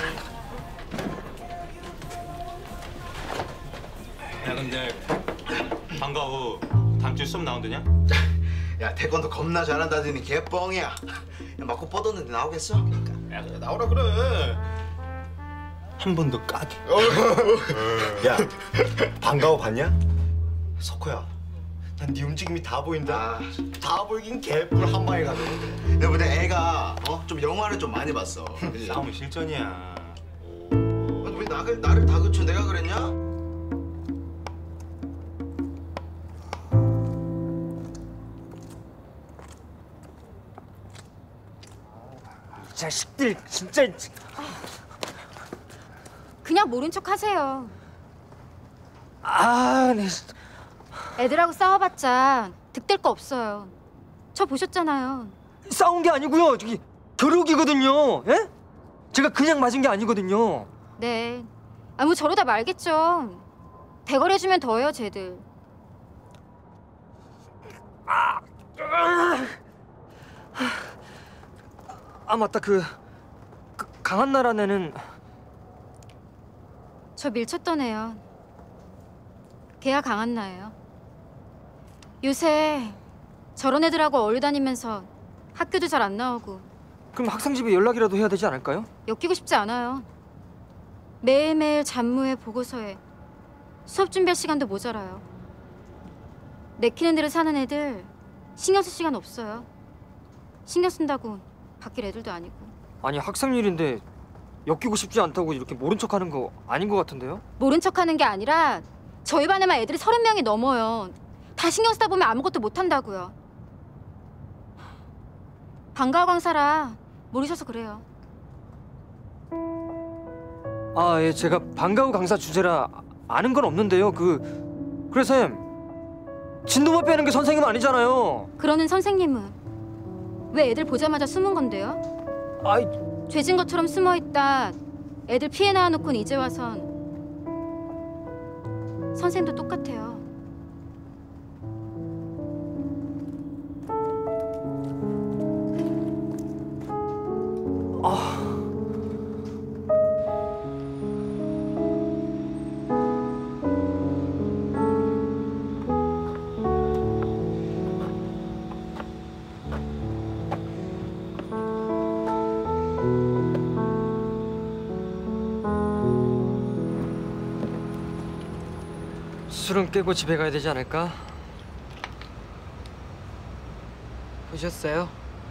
야 근데 방과후 다음 주에 수업 나온다냐? 야 태권도 겁나 잘한다더니 개뻥이야. 야, 맞고 뻗었는데 나오겠어? 그러니까. 야 나오라 그래. 한 번 더 까기. 야 방과후 봤냐? 석호야, 난 네 움직임이 다 보인다. 다 보이긴 개뿔 한 방에 가거든. 내가 근데 애가 좀 영화를 좀 많이 봤어. 싸움이 실전이야. 왜 나를 다 그쳐? 내가 그랬냐? 자식들 진짜. 그냥 모른 척 하세요. 네. 애들하고 싸워봤자 득될 거 없어요. 저 보셨잖아요. 싸운 게 아니고요. 저기 겨루기거든요. 예? 제가 그냥 맞은 게 아니거든요. 네. 뭐 저러다 말겠죠. 대거래주면 더해요, 쟤들. 맞다. 그 강한나라는 애는 저 밀쳤던 애요. 걔가 강한나예요. 요새 저런 애들하고 어울려 다니면서 학교도 잘 안 나오고. 그럼 학생집에 연락이라도 해야 되지 않을까요? 엮이고 싶지 않아요. 매일매일 잡무에 보고서에 수업 준비할 시간도 모자라요. 내키는 대로 사는 애들 신경 쓸 시간 없어요. 신경 쓴다고 바뀔 애들도 아니고. 아니 학생 일인데 엮이고 싶지 않다고 이렇게 모른 척하는 거 아닌 것 같은데요? 모른 척하는 게 아니라 저희 반에만 애들이 30명이 넘어요. 다 신경 쓰다 보면 아무것도 못한다고요. 방과후 강사라 모르셔서 그래요. 예, 제가 방과후 강사 주제라 아는 건 없는데요. 그래 쌤, 진도만 빼는 게 선생님 아니잖아요. 그러는 선생님은 왜 애들 보자마자 숨은 건데요? 죄진 것처럼 숨어 있다 애들 피해 나와놓고는 이제 와선 선생님도 똑같아요. 술은 깨고 집에 가야 되지 않을까? 보셨어요?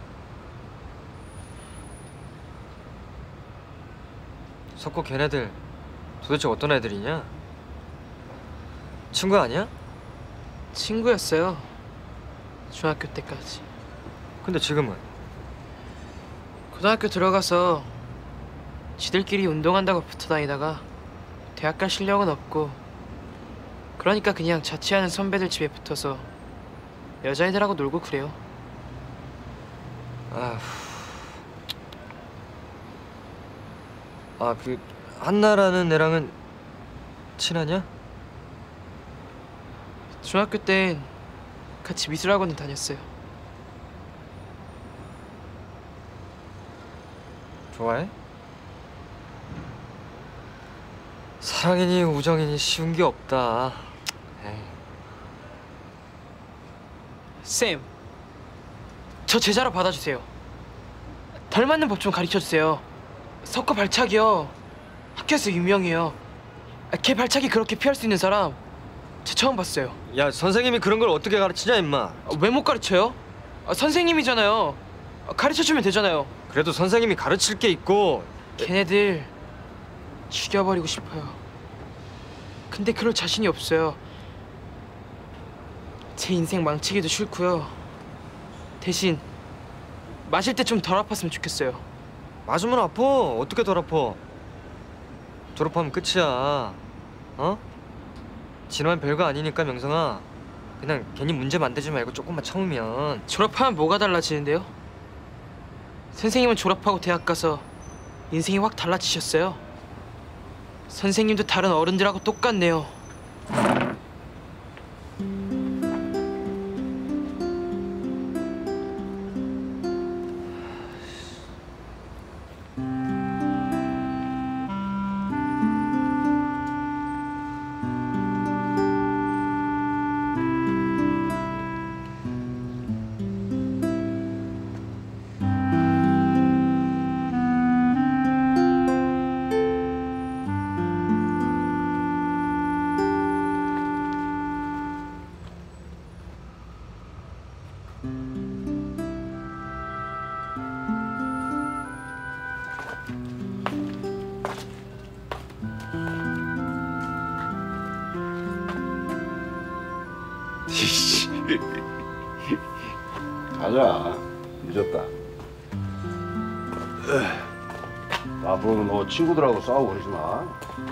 석고 걔네들 도대체 어떤 애들이냐? 친구 아니야? 친구였어요. 중학교 때까지. 근데 지금은? 고등학교 들어가서 지들끼리 운동한다고 붙어 다니다가 대학 갈 실력은 없고 그러니까 그냥 자취하는 선배들 집에 붙어서 여자애들하고 놀고 그래요. 그 한나라는 애랑은 친하냐? 중학교 땐 같이 미술학원을 다녔어요. 좋아해? 사랑이니 우정이니 쉬운 게 없다. 쌤, 저 제자로 받아주세요. 덜 맞는 법 좀 가르쳐주세요. 석고 발차기요. 학교에서 유명해요. 걔 발차기 그렇게 피할 수 있는 사람 저 처음 봤어요. 야, 선생님이 그런 걸 어떻게 가르치냐 임마. 왜 못 가르쳐요? 선생님이잖아요. 가르쳐주면 되잖아요. 그래도 선생님이 가르칠 게 있고. 걔네들 죽여버리고 싶어요. 근데 그럴 자신이 없어요. 제 인생 망치기도 싫고요. 대신 마실 때 좀 덜 아팠으면 좋겠어요. 맞으면 아파. 어떻게 덜 아파? 졸업하면 끝이야. 어? 진화는 별거 아니니까 명성아. 그냥 괜히 문제 만들지 말고 조금만 참으면. 졸업하면 뭐가 달라지는데요? 선생님은 졸업하고 대학 가서 인생이 확 달라지셨어요. 선생님도 다른 어른들하고 똑같네요. 가자. 늦었다. 앞으로는 너 친구들하고 싸우고 그러지 마.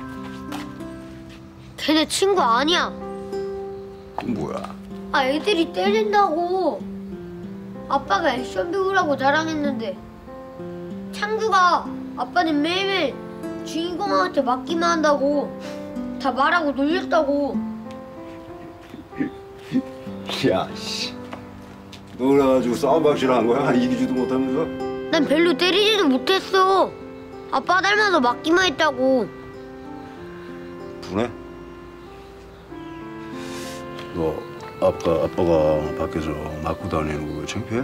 걔네 친구 아니야. 뭐야? 아, 애들이 때린다고. 아빠가 액션 배우라고 자랑했는데 창규가 아빠는 매일매일 주인공한테 맞기만 한다고 다 말하고 놀렸다고. 야, 씨. 너 그래가지고 싸움 박질 한 거야? 이기지도 못하면서? 난 별로 때리지도 못했어. 아빠 닮아서 맞기만 했다고. 분해? 너 아빠가 밖에서 맞고 다니는 거 창피해?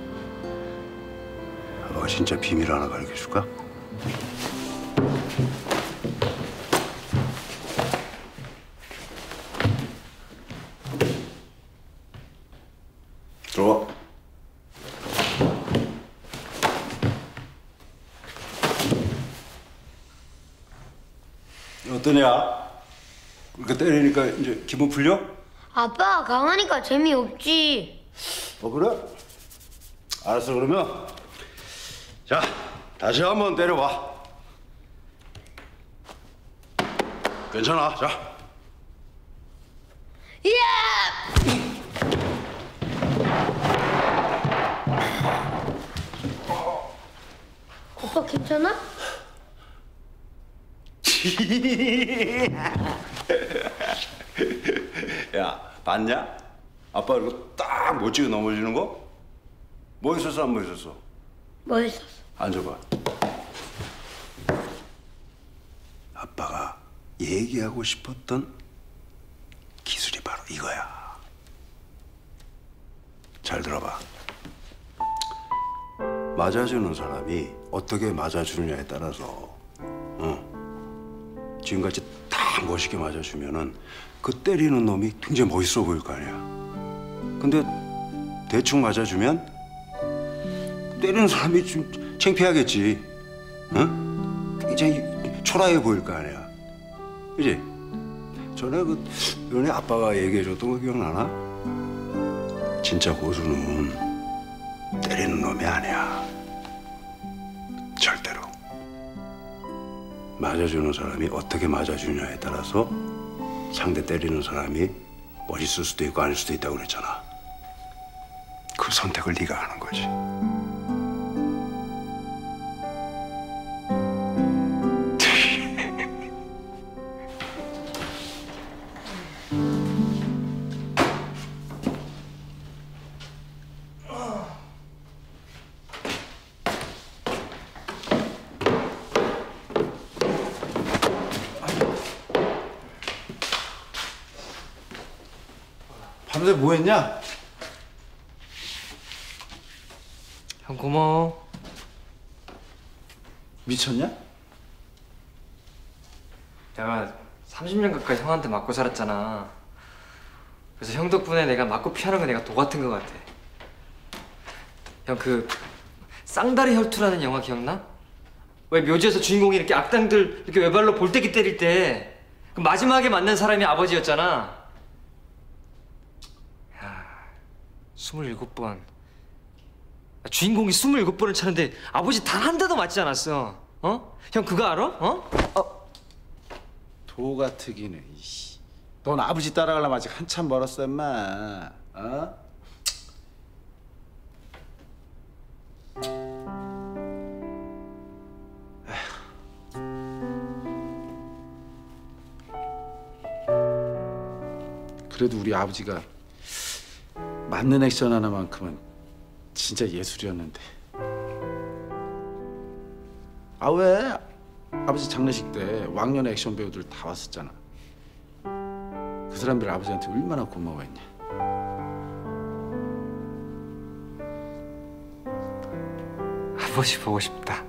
아빠가 진짜 비밀 하나 가르쳐줄까? 들어와. 어떠냐? 그렇게 때리니까 이제 기분 풀려? 아빠가 강하니까 재미없지. 그래? 알았어. 그러면 자, 다시 한번 때려봐. 괜찮아. 자. 오빠 괜찮아? 야, 봤냐? 아빠 이거 딱 멋지게 넘어지는 거? 멋있었어, 안 멋있었어? 멋있었어. 앉아봐. 아빠가 얘기하고 싶었던 기술이 바로 이거야. 잘 들어봐. 맞아주는 사람이 어떻게 맞아주느냐에 따라서 지금같이 딱 멋있게 맞아주면은 그 때리는 놈이 굉장히 멋있어 보일 거 아니야. 근데 대충 맞아주면 때리는 사람이 좀 창피하겠지. 응? 굉장히 초라해 보일 거 아니야. 그지? 전에 전에 아빠가 얘기해줬던 거 기억나나? 진짜 고수는 때리는 놈이 아니야. 절대로. 맞아주는 사람이 어떻게 맞아주냐에 따라서 상대 때리는 사람이 멋있을 수도 있고 아닐 수도 있다고 그랬잖아. 그 선택을 네가 하는 거지. 밤새 뭐 했냐? 형 고마워. 미쳤냐? 내가 30년 가까이 형한테 맞고 살았잖아. 그래서 형 덕분에 내가 맞고 피하는 거 내가 도 같은 거 같아. 형 그 쌍다리 혈투라는 영화 기억나? 왜 묘지에서 주인공이 이렇게 악당들 이렇게 외발로 볼때기 때릴 때 그 마지막에 만난 사람이 아버지였잖아. 야, 27번. 주인공이 27번을 차는데 아버지 단 한 대도 맞지 않았어. 어? 형 그거 알아? 어? 도 같으기는. 넌 아버지 따라가려면 아직 한참 멀었어 임마. 어? 그래도 우리 아버지가 맞는 액션 하나만큼은 진짜 예술이었는데. 아 왜? 아버지 장례식 때 왕년의 액션 배우들 다 왔었잖아. 그 사람들 아버지한테 얼마나 고마워했냐. 아버지 보고 싶다.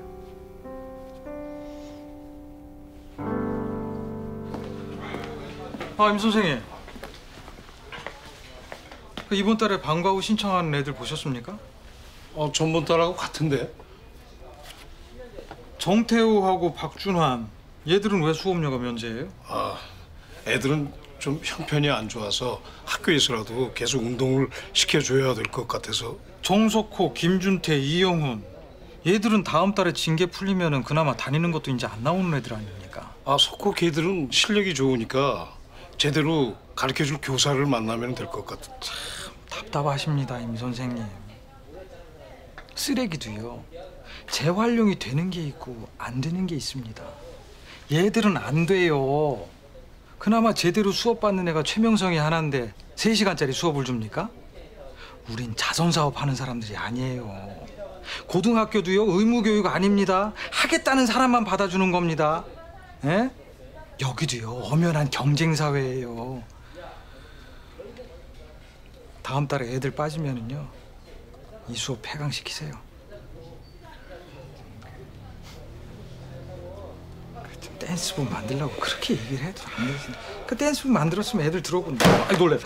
임 선생님. 그 이번 달에 방과 후 신청한 애들 보셨습니까? 전번 달하고 같은데. 정태우하고 박준환 얘들은 왜 수업료가 면제예요? 애들은 좀 형편이 안 좋아서 학교에서라도 계속 운동을 시켜줘야 될 것 같아서. 정석호, 김준태, 이영훈 얘들은 다음 달에 징계 풀리면은 그나마 다니는 것도 이제 안 나오는 애들 아닙니까? 석호 걔들은 실력이 좋으니까 제대로 가르쳐줄 교사를 만나면 될 것 같아. 참 답답하십니다, 임 선생님. 쓰레기도요. 재활용이 되는 게 있고 안 되는 게 있습니다. 얘들은 안 돼요. 그나마 제대로 수업 받는 애가 최명성이 하나인데 3시간짜리 수업을 줍니까? 우린 자선사업 하는 사람들이 아니에요. 고등학교도요 의무교육 아닙니다. 하겠다는 사람만 받아주는 겁니다. 에? 여기도요 엄연한 경쟁사회예요. 다음 달에 애들 빠지면은요 이 수업 폐강시키세요. 댄스부 만들려고 그렇게 얘기를 해도 안 되지. 그 댄스부 만들었으면 애들 들어오고. 아이 놀래.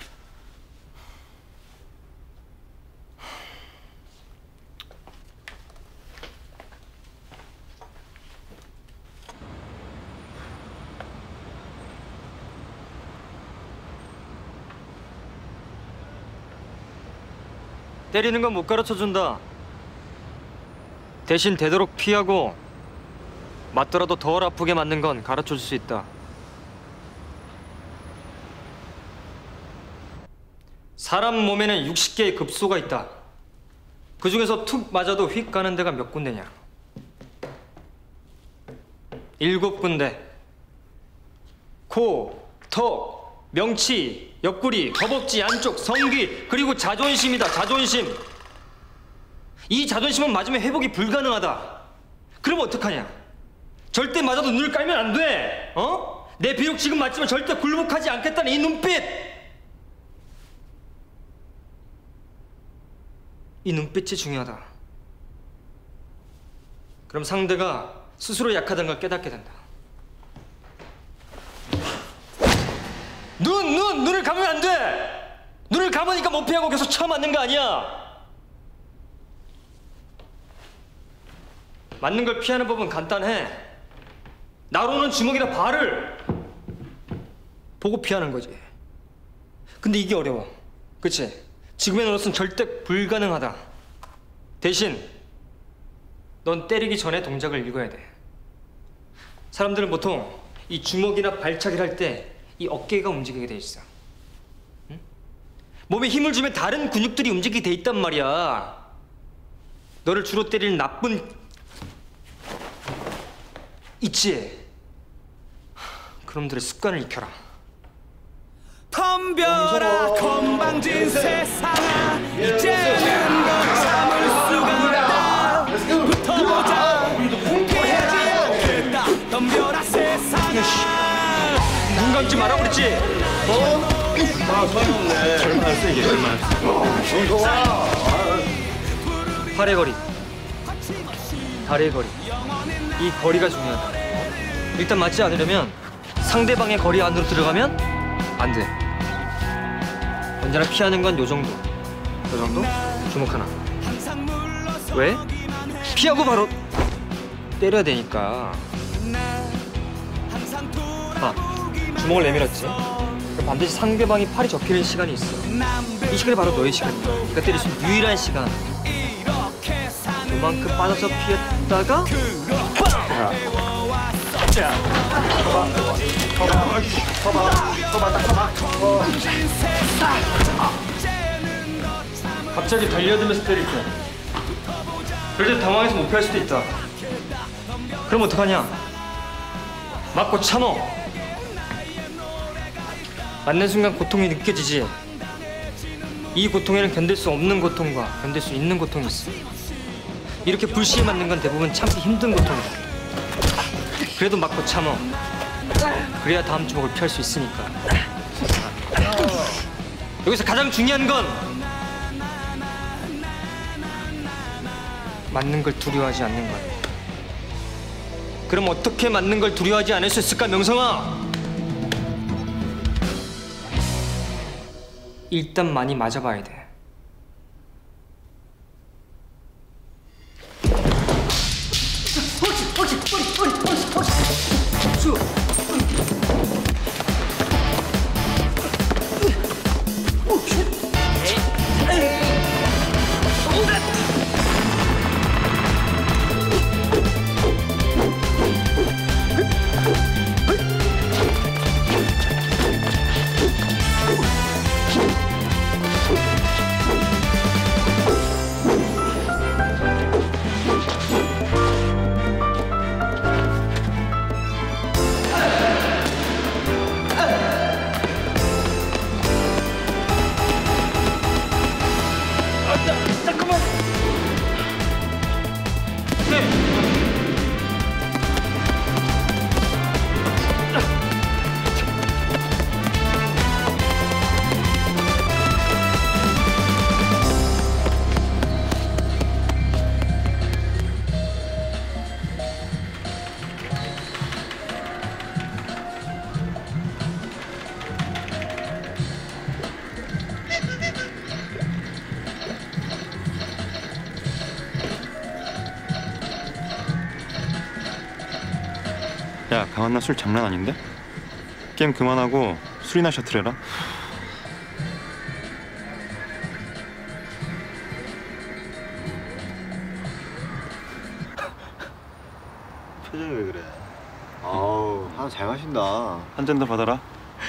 때리는 건 못 가르쳐준다. 대신 되도록 피하고 맞더라도 덜 아프게 맞는 건 가르쳐줄 수 있다. 사람 몸에는 60개의 급소가 있다. 그 중에서 툭 맞아도 휙 가는 데가 몇 군데냐? 7군데. 코, 턱, 명치, 옆구리, 허벅지 안쪽, 성기, 그리고 자존심이다. 자존심. 이 자존심은 맞으면 회복이 불가능하다. 그럼 어떡하냐? 절대 맞아도 눈을 깔면 안 돼. 어? 내 비록 지금 맞지만 절대 굴복하지 않겠다는 이 눈빛. 이 눈빛이 중요하다. 그럼 상대가 스스로 약하다는 걸 깨닫게 된다. 눈을 감으면 안 돼. 눈을 감으니까 못 피하고 계속 쳐맞는 거 아니야. 맞는 걸 피하는 법은 간단해. 나로는 주먹이나 발을 보고 피하는 거지. 근데 이게 어려워. 그치? 지금의 너로서는 절대 불가능하다. 대신 넌 때리기 전에 동작을 읽어야 돼. 사람들은 보통 이 주먹이나 발차기를 할 때 이 어깨가 움직이게 돼 있어. 응? 몸에 힘을 주면 다른 근육들이 움직이게 돼 있단 말이야. 너를 주로 때리는 나쁜 있지? 그놈들의 습관을 익혀라. 덤벼라 건방진 세상아 이제는 넌 참을 수가 없다. 붙어보자 피하지 않겠다. 덤벼라 세상아. 눈 감지 마라 그랬지? 절만했어 이게 팔의 거리, 다리의 거리, 이 거리가 중요하다. 일단 맞지 않으려면 상대방의 거리 안으로 들어가면 안 돼. 언제나 피하는 건 요 정도. 요 정도? 주먹 하나. 왜? 피하고 바로 때려야 되니까. 주먹을 내밀었지? 그럼 반드시 상대방이 팔이 접히는 시간이 있어. 이 시간이 바로 너의 시간이야. 그러니까 때릴 수 있는 유일한 시간. 그만큼 빠져서 피했다가 갑자기 달려들면서 때릴 때. 그럴 때 당황해서 못 피할 수도 있다. 그럼 어떡하냐? 맞고 참어. 맞는 순간 고통이 느껴지지. 이 고통에는 견딜 수 없는 고통과 견딜 수 있는 고통이 있어. 이렇게 불시에 맞는 건 대부분 참기 힘든 고통이다. 그래도 맞고 참어. 그래야 다음 주먹을 피할 수 있으니까. 여기서 가장 중요한 건 맞는 걸 두려워하지 않는 것. 그럼 어떻게 맞는 걸 두려워하지 않을 수 있을까, 명성아? 일단 많이 맞아봐야 돼. 야, 강한나 술 장난 아닌데? 게임 그만하고 술이나 셔틀해라. 표정이 왜 그래? 아우, 하나 잘 마신다. 한 잔 더 받아라.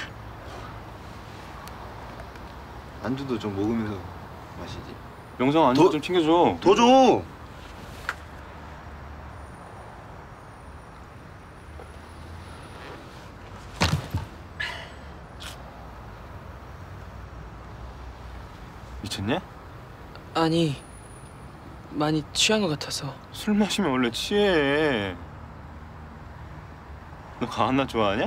안주도 좀 먹으면서 마시지. 명성 안주 좀 챙겨줘. 더 줘! 미쳤냐? 아니, 많이 취한 것 같아서. 술 마시면 원래 취해. 너 강한나 좋아하냐?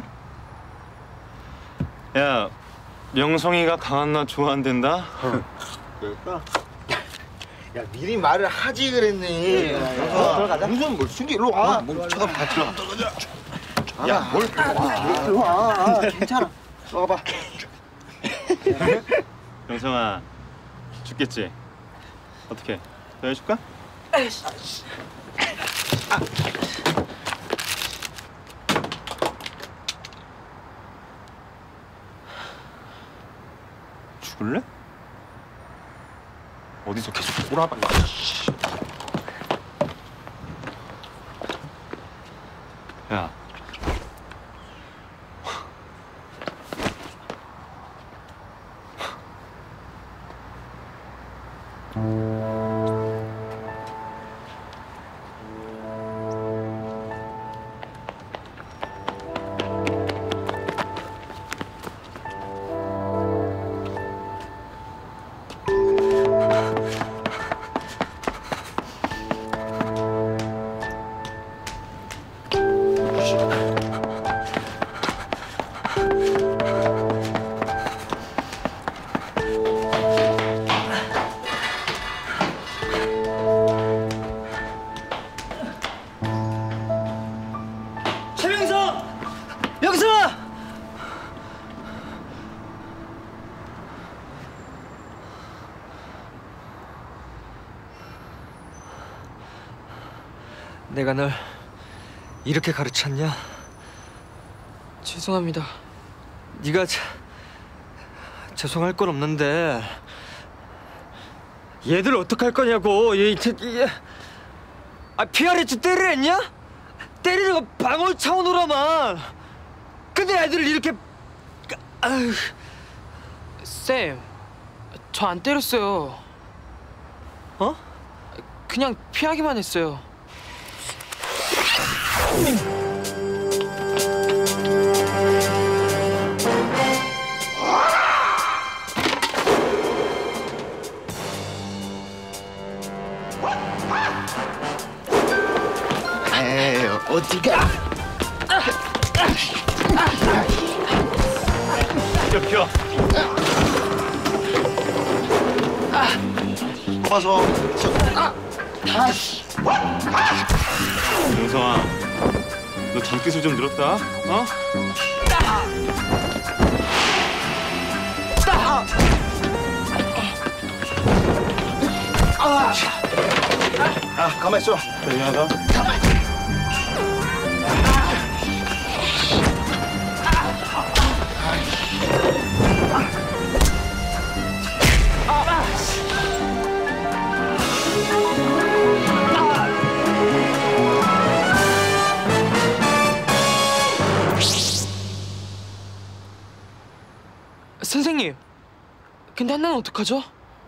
야, 명성이가 강한나 좋아한댄다? 그럴까? 야, 미리 말을 하지 그랬니? 들어가자. 무슨 뭘 숨기? 일로 와. 뭘 쳐다봐. 들어가자. 야, 뭘 들어와. 들어와. 괜찮아. 들어가 봐. 명성아, 죽겠지? 어떻게? 더 해줄까? 죽을래? 어디서 계속 꼬라박냐? 야. 내가 널 이렇게 가르쳤냐? 죄송합니다. 네가 죄송할 건 없는데 얘들 어떡할 거냐고. PRH 때리랬냐? 때리는 거 방어 차원으로만. 근데 애들을 이렇게 아휴. 쌤, 저 안 때렸어요. 어? 그냥 피하기만 했어요. 에이, 어디가? 비켜. 와서. 용성아, 너 잔기술 좀 늘었다. 어? 가만 있어. 미안하다. 선생님, 근데 한나는 어떡하죠?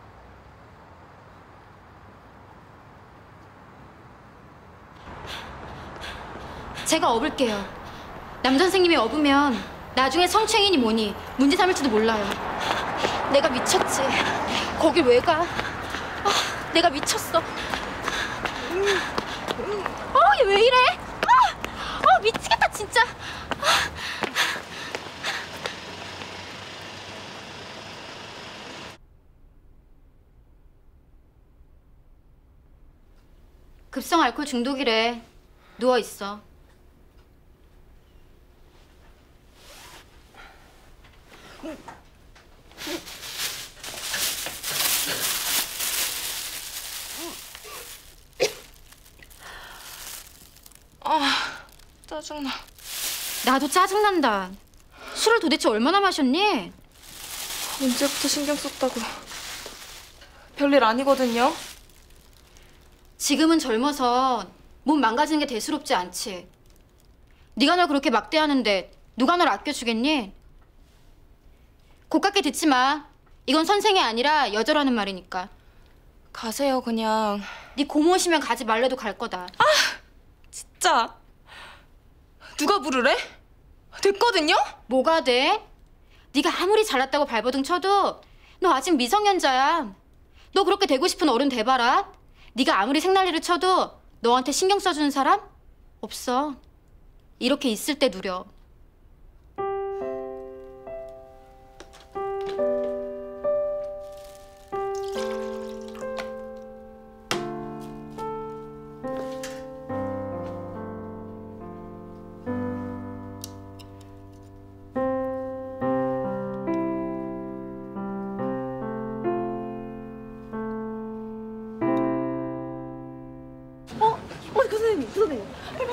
제가 업을게요. 남 선생님이 업으면 나중에 성추행이니 뭐니 문제 삼을지도 몰라요. 내가 미쳤지. 거길 왜 가? 내가 미쳤어. 얘 왜 이래? 미치겠다 진짜. 급성 알코올 중독이래. 누워 있어. 짜증나. 나도 짜증난다. 술을 도대체 얼마나 마셨니? 언제부터 신경 썼다고. 별일 아니거든요. 지금은 젊어서 몸 망가지는 게 대수롭지 않지. 네가 널 그렇게 막대하는데 누가 널 아껴주겠니? 고깝게 듣지 마. 이건 선생이 아니라 여자라는 말이니까. 가세요 그냥. 네 고모 오시면 가지 말래도 갈 거다. 진짜. 누가 부르래? 됐거든요? 뭐가 돼? 네가 아무리 잘났다고 발버둥 쳐도 너 아직 미성년자야. 너 그렇게 되고 싶은 어른 돼봐라. 네가 아무리 생난리를 쳐도 너한테 신경 써주는 사람? 없어. 이렇게 있을 때 누려. 선생님.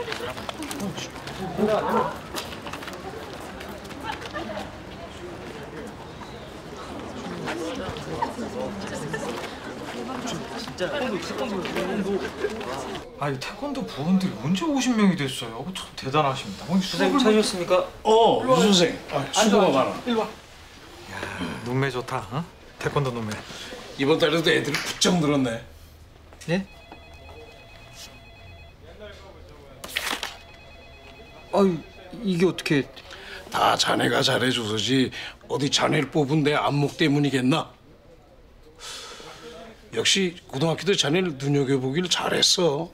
아니 태권도 부원들이 언제 50명이 됐어요? 참 대단하십니다. 선생님 찾으셨습니까? 유 선생. 수고가 많아. 일로 와. 야, 눈매 좋다. 어? 태권도 눈매. 이번 달에도 애들이 부쩍 늘었네. 예? 아유, 이게 어떻게... 다 자네가 잘해줘서지 어디 자네를 뽑은 내 안목 때문이겠나? 역시 고등학교 때 자네를 눈여겨보길 잘했어.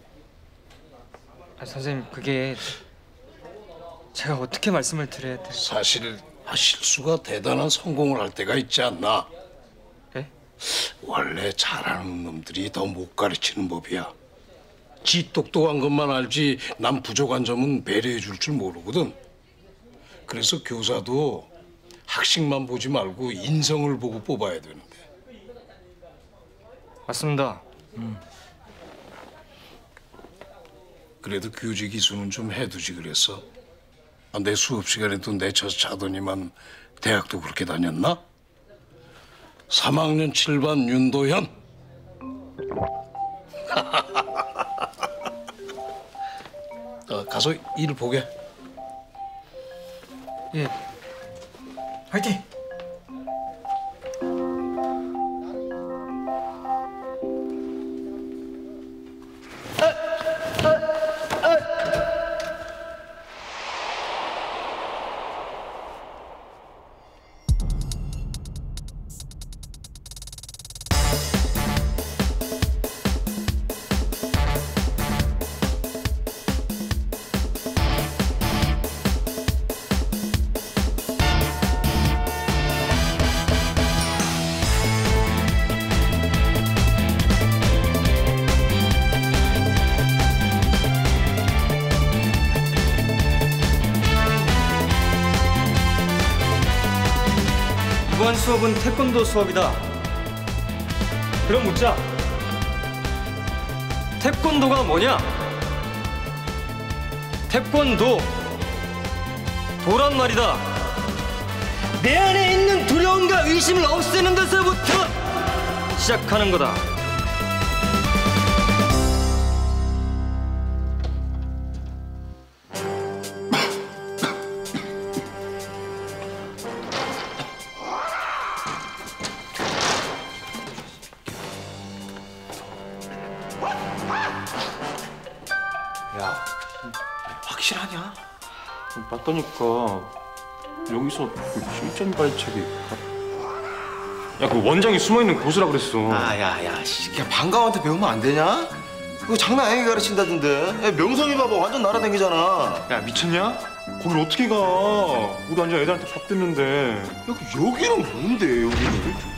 선생님, 그게... 제가 어떻게 말씀을 드려야 돼요? 사실 실수가 대단한 성공을 할 때가 있지 않나? 예? 원래 잘하는 놈들이 더 못 가르치는 법이야. 지 똑똑한 것만 알지 남 부족한 점은 배려해 줄 줄 모르거든. 그래서 교사도 학식만 보지 말고 인성을 보고 뽑아야 되는데. 맞습니다. 그래도 교직 이수는 좀 해두지 그랬어. 아, 내 수업 시간에도 내쳐서 자더니만 대학도 그렇게 다녔나? 3학년 7반 윤도현. 가서 일 보게. 예. 화이팅! 이번 수업은 태권도 수업이다. 그럼 묻자. 태권도가 뭐냐? 태권도. 도란 말이다. 내 안에 있는 두려움과 의심을 없애는 데서부터 시작하는 거다. 야, 확실하냐? 봤다니까 여기서 그 실전 발차기. 야, 그 원장이 숨어있는 고수라 그랬어. 야야야, 그냥 방과한테 배우면 안 되냐? 그거 장난 아니게 가르친다던데. 야, 명성이 봐봐, 완전 날아다니잖아. 야, 미쳤냐? 거길 어떻게 가? 우리 완전 애들한테 밥 됐는데. 야, 여기는 뭔데, 여기는?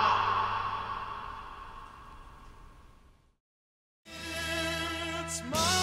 It's my